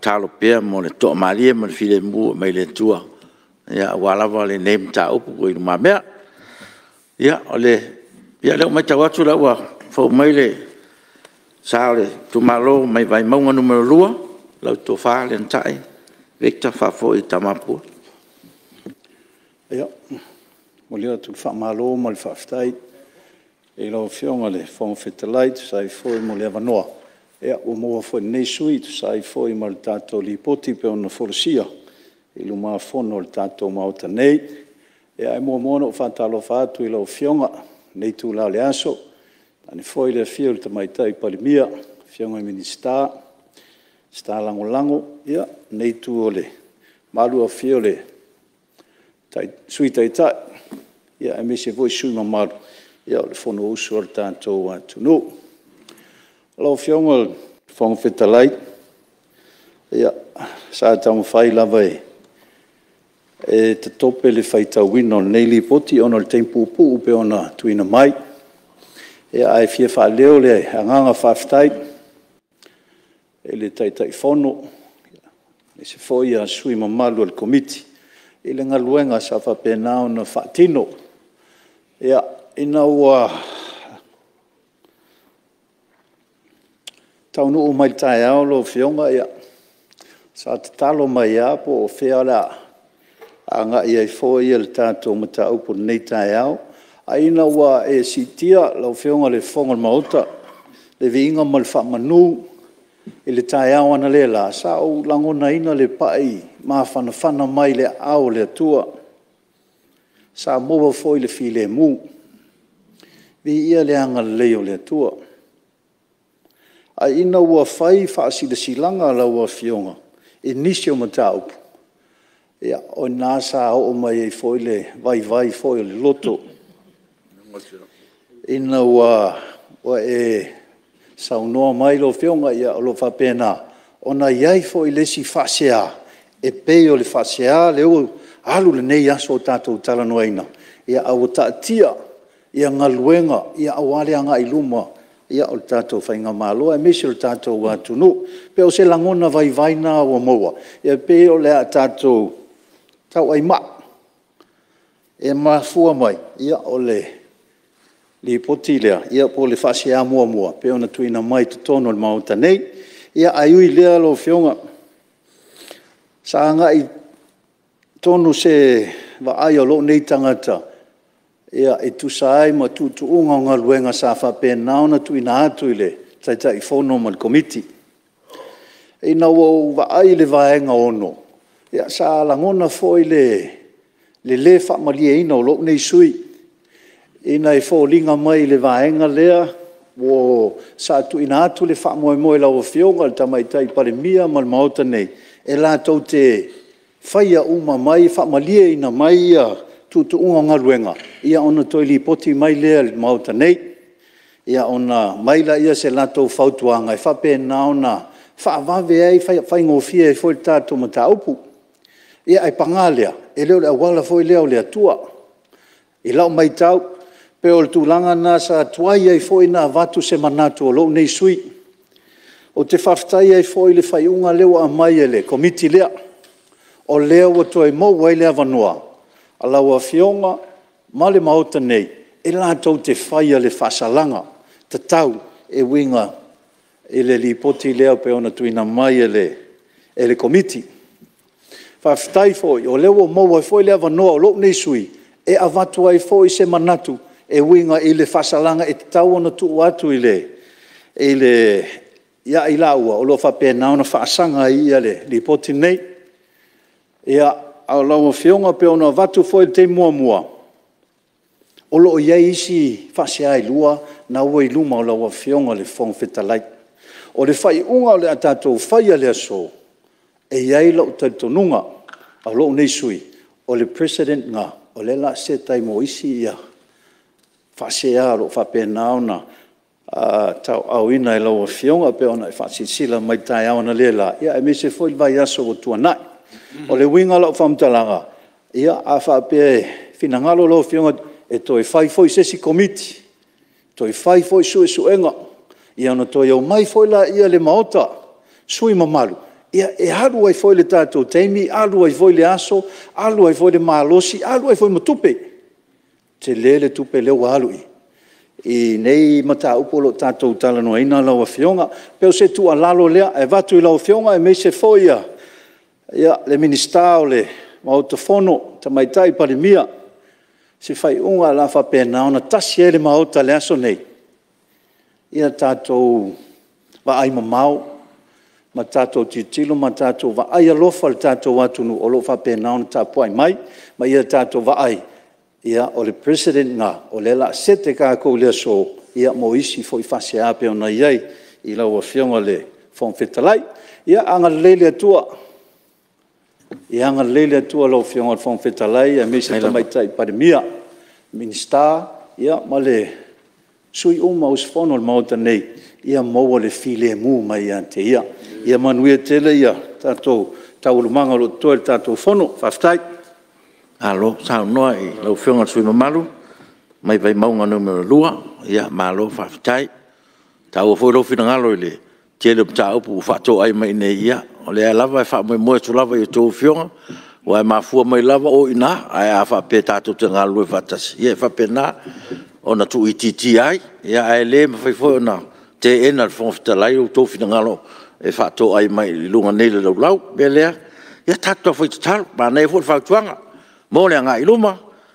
talo pea mo le to maria mo le file mu mai le tua ia wala le name ta upu ko i mamea ia ole ia le mai tawatu la wa fo mai le sale Itumalo mai Vaimauga numero 2 lau to fa le ntai Victor Faafoi Tamapua ia mo le tu fa malo mo le fa stai e lo fionga le fon fetalite sai foi mo le vanoa ia o mo foi nei suite sai foi mo le tato li poti pe ona forsia e lo ma fono le tato mauta nei ia mo no fa talo fa tu lo fionga nei tu la le aso ani foi le fio te mai tai Palemene fionga minista sta lango ia nei tu ole malu fio le tai suite tai ia e me se voi sui malu ia le fono uso o tanto atu no lo fionga fong fetalai ia sa tamo fai lava e te tope le faita wino nei li poti ona le tempo pu pe ona tuina mai ia ai fia fa leo le anganga faftai e le tai fono e se foi a sui mamalu al committee e le ngaluenga sa fa pena ona fatino ia ina ua taunu o mai tai ao lo fionga ia sa te talo mai a po o fea la anga ia i foi il tato mata upo nei tai ao a ina ua e sitia lo fionga le fonga mauta le vinga mal fa manu e le tai ao ana le la sa o langona ina le pai ma fana mai le ao le tua sa mo foi le file mu vi ia le anga leo le tua a ina ua fai fa silanga la ua fionga inisio matau ia o nasa o mai foi le vai foi le loto ina ua e saunoa mai lo fionga ia lo fa pena ona iai foi le si fasea e peo le fasea le o alu le nei aso tatou talanoaina ia au tatia ia ngaluenga ia awale anga iluma ia o tatou fainga malo e mesi o tatou atunu pe o se langona vai na o moa ia pe o le tatou tau ai ma e mafua mai ia o le li potilea ia po le fasia mua pe ona tuina mai tono le mauta nei ia aiui lea lo fionga sa anga i tonu se va ai o lo nei tangata ia e tu sai ma tu unga nga luenga sa fa pena ona tu ina atu ile tai fono mal committee e na wo va ai le vaenga ono ia sa langona foi le fa malie ina lo nei sui ina e fo linga mai le vaenga lea wo sa tu ina atu le fa mo la o fionga le tamai tai Palemene mal mauta nei e la tau te faia uma mai fa malie ina mai ia tu unga luenga ia ona toili poti mai lea mauta nei ia ona maila ia se lato fautuanga e fa pena ona fa vave ai fa ngofia e foi tato mata upu ia ai pangalea e leo le wala foi leo le tua i lau mai tau pe o tulanga na sa tuai ai foi na vatu se manatu lo nei sui o te faftai ai foi le faiunga leo a mai ele komiti lea o leo o toi mo wai lea vanua ala wa fionga male mauta nei e la tau te faia le fasalanga te tau e winga e le li poti leo pe ona tuina mai ele komiti faftai foi o leo mo wai foi lea vanua lo nei sui e avatu ai foi se manatu e winga i le fasalanga e te tau ona tu watu ile ia ilaua o lo fa pena ona faasanga ia li poti nei ia au lau fionga pe ona vatu foi te mua o lo ia isi fasia lua na ua iluma o lau fionga le fong fetalai o le fai unga o le atatou fai le aso e iai lau taitonunga au lo nei sui o le president nga o le la se tai mo isi ia fasia lo fa pena ona tau au ina e lau fionga pe ona e fasisila mai tai ona le la ia e me se foi vai aso o tuanai o le winga lau famtalanga ia a fa pe finangalo lo fionga e toi fai foi sesi komiti toi fai foi suenga ia no toi o mai foi la ia le maota sui mamalu ia e alu ai foi le tatou taimi, alu ai foi le aso, alu ai foi le malosi, alu ai foi matupe. Te le tupe leo alu I nei mata upo lo tatou tala no ina lau fionga, pe o se tu alalo lea, e vatu I lau fionga e me se foi ia le ministao le maotafono, tamaitai Palemene, se fai unga la fa pena ona tasi ele maota le aso nei. Ia tatou va ai mamau, ma tatou titilo, ma tatou va ai alofa le tatou atunu o lo fa pena ona tapua mai, ma ia tatou va ai. Ia o le president nga, o le la sete kākou lea so, ia mo isi foi fase ape o na iai, I lau a fionga le whonwhetalai, ia anga lele atua, ia anga lele atua lau fionga le whonwhetalai, a mesa tamaitai Palemene, minister, ia ma le sui uma usfono le mauta nei, ia maua le file mu mai ante ia manuia tele ia, tatou taulumanga lo toe tatou fono, whaftai, alo sa noa I lau whionga sui mamalu mai Vaimauga numero 2 ia malo whaftai tau foi lo fina ngalo le tele pta upu fato ai mai nei ia o le lava e fa mo tu lava I to whionga wa ma fu mai lava o ina ai a fa pe tato te ngalo e fatas ia fa pena ona tu ititi ai ia ai le ma foi ona te ena fo ftalai o to fina ngalo e fato ai mai lunga nei le lau belea ia tato foi tal ba nei fo fa tuanga mo le nga iluma